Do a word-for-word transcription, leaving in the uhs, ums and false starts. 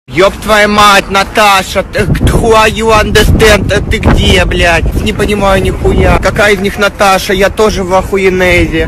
Ёб твою мать, Наташа, ты, who are you understand? Ты где, блядь? Не понимаю нихуя. Какая из них Наташа? Я тоже в охуенезе.